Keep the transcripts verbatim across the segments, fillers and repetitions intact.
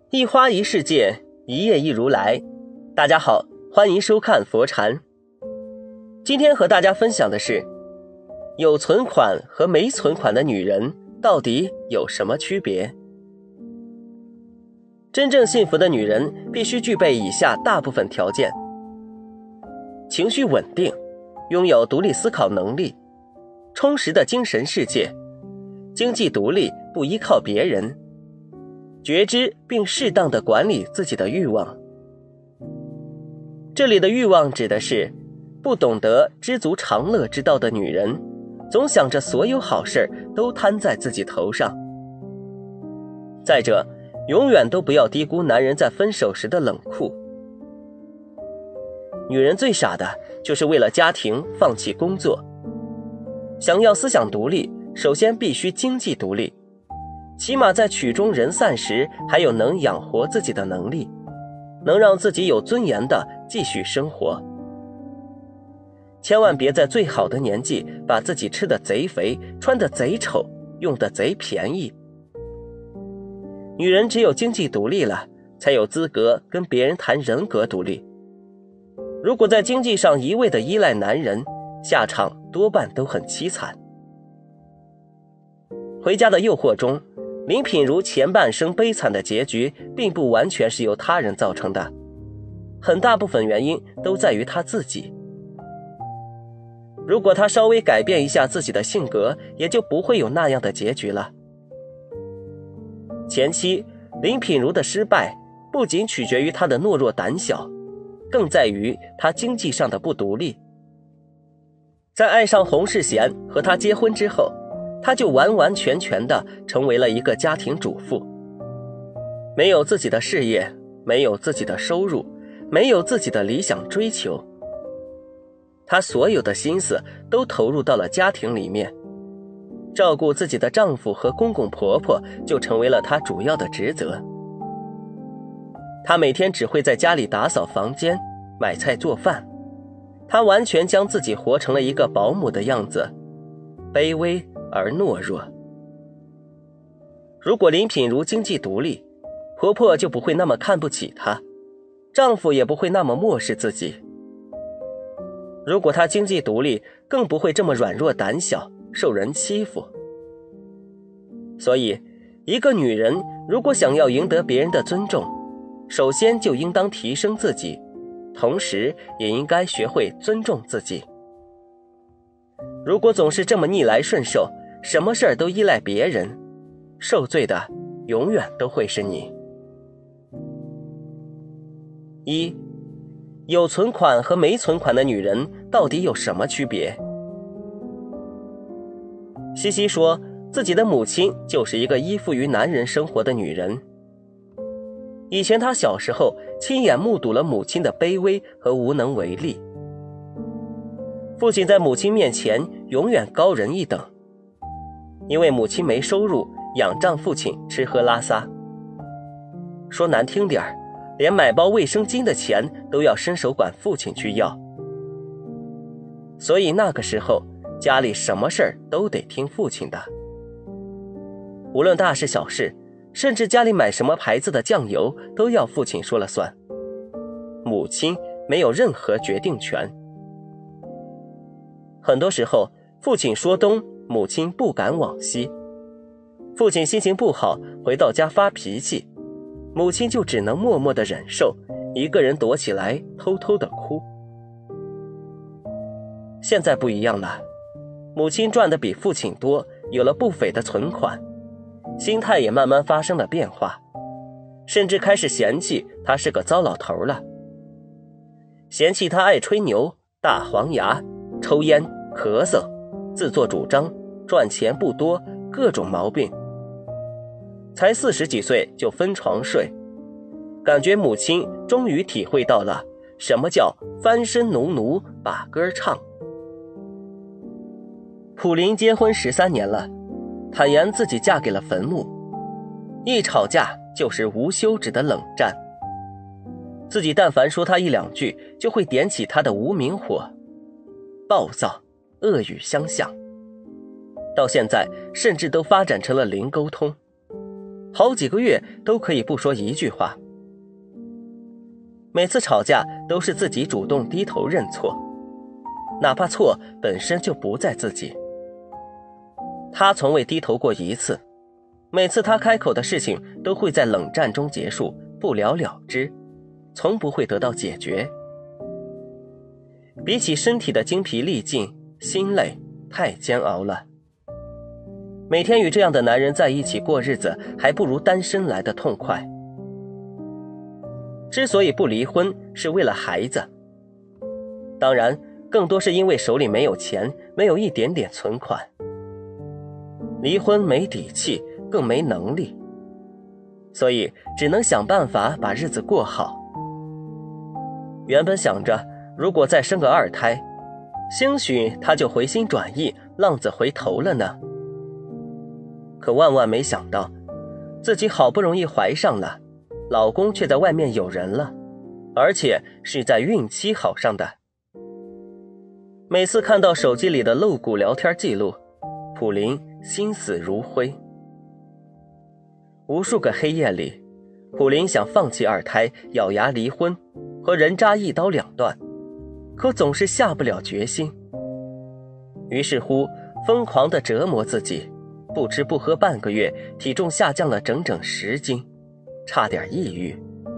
一花一世界，一叶一如来。大家好，欢迎收看佛禅。今天和大家分享的是，有存款和没存款的女人到底有什么区别？真正幸福的女人必须具备以下大部分条件：情绪稳定，拥有独立思考能力，充实的精神世界，经济独立，不依靠别人，觉知并适当地管理自己的欲望。这里的欲望指的是不懂得知足常乐之道的女人，总想着所有好事都摊在自己头上。再者，永远都不要低估男人在分手时的冷酷。女人最傻的就是为了家庭放弃工作。想要思想独立，首先必须经济独立，起码在曲终人散时还有能养活自己的能力，能让自己有尊严地继续生活。千万别在最好的年纪把自己吃得贼肥，穿得贼丑，用得贼便宜。女人只有经济独立了，才有资格跟别人谈人格独立。如果在经济上一味地依赖男人，下场多半都很凄惨。回家的诱惑中，林品如前半生悲惨的结局并不完全是由他人造成的，很大部分原因都在于他自己。如果他稍微改变一下自己的性格，也就不会有那样的结局了。前期林品如的失败不仅取决于他的懦弱胆小，更在于他经济上的不独立。在爱上洪世贤和他结婚之后，他就完完全全地成为了一个家庭主妇，没有自己的事业，没有自己的收入，没有自己的理想追求。她所有的心思都投入到了家庭里面，照顾自己的丈夫和公公婆婆就成为了她主要的职责。她每天只会在家里打扫房间，买菜做饭，她完全将自己活成了一个保姆的样子，卑微而懦弱。如果林品如经济独立，婆婆就不会那么看不起她，丈夫也不会那么漠视自己。如果她经济独立，更不会这么软弱胆小，受人欺负。所以，一个女人如果想要赢得别人的尊重，首先就应当提升自己，同时也应该学会尊重自己。如果总是这么逆来顺受，什么事儿都依赖别人，受罪的永远都会是你。一，有存款和没存款的女人到底有什么区别？西西说，自己的母亲就是一个依附于男人生活的女人。以前她小时候亲眼目睹了母亲的卑微和无能为力。父亲在母亲面前永远高人一等，因为母亲没收入，仰仗父亲吃喝拉撒。说难听点儿，连买包卫生巾的钱都要伸手管父亲去要。所以那个时候，家里什么事儿都得听父亲的。无论大事小事，甚至家里买什么牌子的酱油，都要父亲说了算。母亲没有任何决定权。很多时候，父亲说东，母亲不敢往西。父亲心情不好，回到家发脾气，母亲就只能默默地忍受，一个人躲起来偷偷地哭。现在不一样了，母亲赚的比父亲多，有了不菲的存款，心态也慢慢发生了变化，甚至开始嫌弃他是个糟老头了。嫌弃他爱吹牛、大黄牙、抽烟、咳嗽、自作主张、赚钱不多，各种毛病。才四十几岁就分床睡，感觉母亲终于体会到了什么叫翻身农奴把歌唱。普林结婚十三年了，坦言自己嫁给了坟墓，一吵架就是无休止的冷战。自己但凡说他一两句，就会点起他的无名火，暴躁，恶语相向，到现在甚至都发展成了零沟通。 好几个月都可以不说一句话。每次吵架都是自己主动低头认错，哪怕错本身就不在自己。他从未低头过一次，每次他开口的事情都会在冷战中结束，不了了之，从不会得到解决。比起身体的精疲力尽，心累太煎熬了。每天与这样的男人在一起过日子，还不如单身来得痛快。之所以不离婚，是为了孩子，当然更多是因为手里没有钱，没有一点点存款。离婚没底气，更没能力，所以只能想办法把日子过好。原本想着如果再生个二胎，兴许他就回心转意，浪子回头了呢。可万万没想到，自己好不容易怀上了，老公却在外面有人了，而且是在孕期好上的。每次看到手机里的露骨聊天记录，普林心死如灰。无数个黑夜里，普林想放弃二胎，咬牙离婚，和人渣一刀两断，可总是下不了决心。于是乎，疯狂地折磨自己，不吃不喝半个月，体重下降了整整十斤，差点抑郁。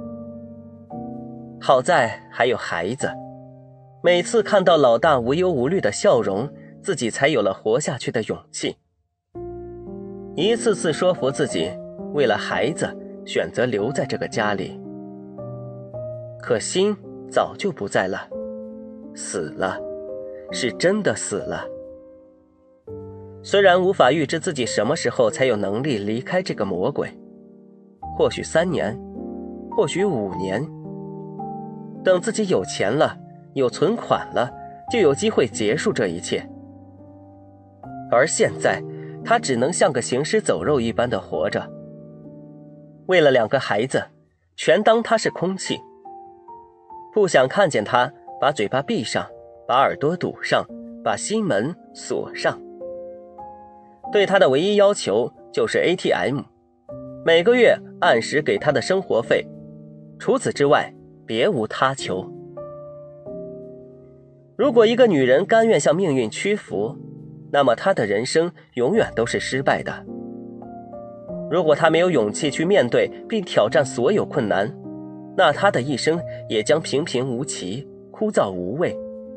好在还有孩子，每次看到老大无忧无虑的笑容，自己才有了活下去的勇气。一次次说服自己，为了孩子选择留在这个家里。可心早就不在了，死了，是真的死了。虽然无法预知自己什么时候才有能力离开这个魔鬼，或许三年，或许五年，等自己有钱了，有存款了，就有机会结束这一切。而现在他只能像个行尸走肉一般的活着，为了两个孩子，全当他是空气。不想看见他，把嘴巴闭上，把耳朵堵上，把心门锁上。对他的唯一要求就是 A T M， 每个月按时给他的生活费，除此之外别无他求。如果一个女人甘愿向命运屈服，那么她的人生永远都是失败的。如果她没有勇气去面对并挑战所有困难，那她的一生也将平平无奇，枯燥无味。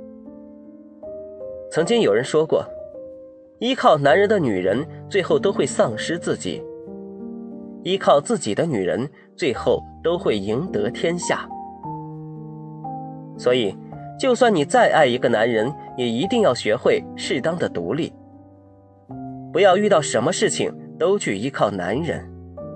曾经有人说过，依靠男人的女人最后都会丧失自己，依靠自己的女人最后都会赢得天下。所以就算你再爱一个男人，也一定要学会适当的独立，不要遇到什么事情都去依靠男人。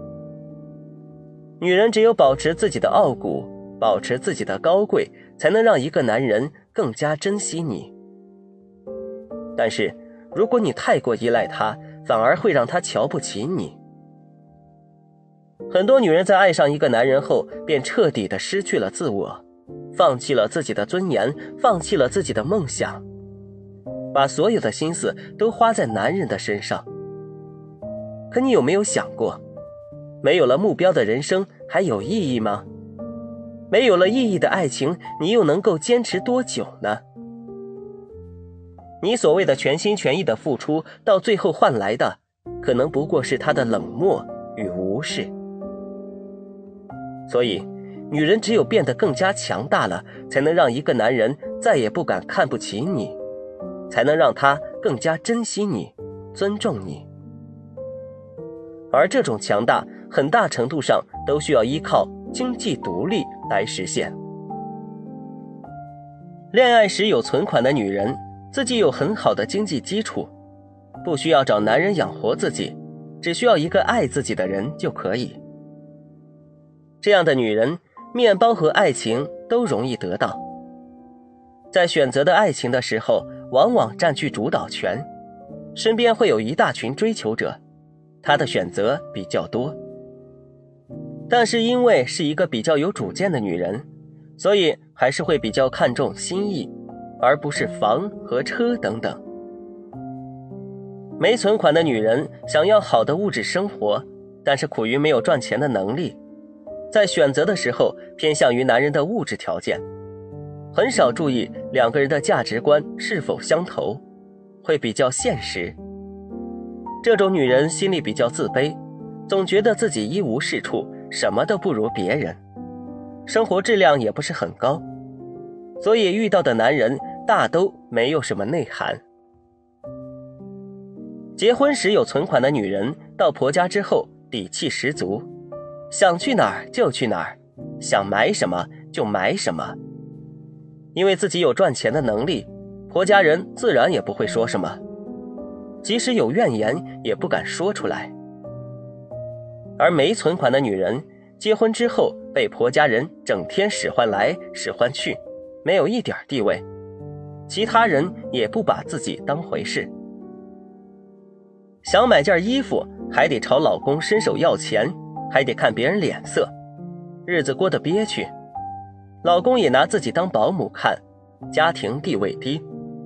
女人只有保持自己的傲骨，保持自己的高贵，才能让一个男人更加珍惜你。但是如果你太过依赖他，反而会让他瞧不起你。很多女人在爱上一个男人后，便彻底地失去了自我，放弃了自己的尊严，放弃了自己的梦想，把所有的心思都花在男人的身上。可你有没有想过，没有了目标的人生还有意义吗？没有了意义的爱情，你又能够坚持多久呢？你所谓的全心全意的付出，到最后换来的可能不过是他的冷漠与无视。所以女人只有变得更加强大了，才能让一个男人再也不敢看不起你，才能让他更加珍惜你，尊重你。而这种强大很大程度上都需要依靠经济独立来实现。恋爱时有存款的女人，自己有很好的经济基础，不需要找男人养活自己，只需要一个爱自己的人就可以。这样的女人，面包和爱情都容易得到。在选择的爱情的时候，往往占据主导权，身边会有一大群追求者，她的选择比较多。但是因为是一个比较有主见的女人，所以还是会比较看重心意，而不是房和车等等。没存款的女人想要好的物质生活， 但是苦于没有赚钱的能力，在选择的时候偏向于男人的物质条件，很少注意两个人的价值观是否相投，会比较现实。这种女人心里比较自卑，总觉得自己一无是处，什么都不如别人，生活质量也不是很高，所以遇到的男人大都没有什么内涵。结婚时有存款的女人到婆家之后底气十足，想去哪儿就去哪儿，想买什么就买什么。因为自己有赚钱的能力，婆家人自然也不会说什么，即使有怨言也不敢说出来。而没存款的女人结婚之后被婆家人整天使唤来使唤去，没有一点地位，其他人也不把自己当回事。想买件衣服还得朝老公伸手要钱，还得看别人脸色，日子过得憋屈。老公也拿自己当保姆看，家庭地位低。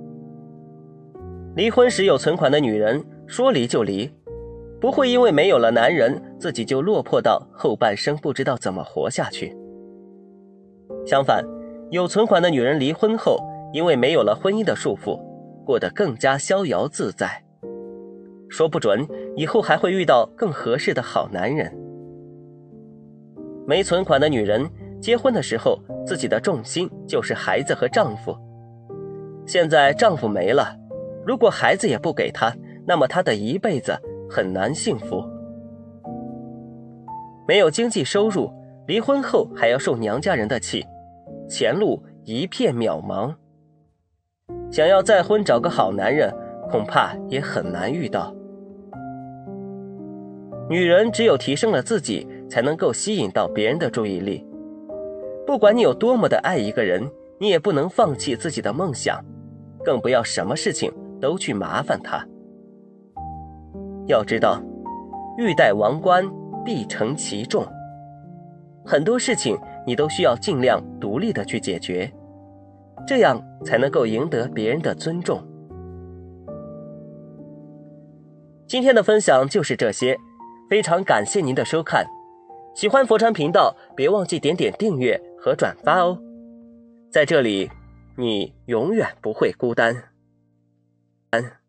离婚时有存款的女人说离就离，不会因为没有了男人自己就落魄到后半生不知道怎么活下去。相反，有存款的女人离婚后，因为没有了婚姻的束缚，过得更加逍遥自在，说不准以后还会遇到更合适的好男人。没存款的女人结婚的时候，自己的重心就是孩子和丈夫，现在丈夫没了，如果孩子也不给她，那么她的一辈子很难幸福。没有经济收入，离婚后还要受娘家人的气，前路一片渺茫。想要再婚找个好男人，恐怕也很难遇到。女人只有提升了自己，才能够吸引到别人的注意力。不管你有多么的爱一个人，你也不能放弃自己的梦想，更不要什么事情都去麻烦他。要知道，欲戴王冠，必承其重。很多事情你都需要尽量独立的去解决，这样才能够赢得别人的尊重。今天的分享就是这些，非常感谢您的收看。喜欢佛禅频道，别忘记点点订阅和转发哦。在这里，你永远不会孤单。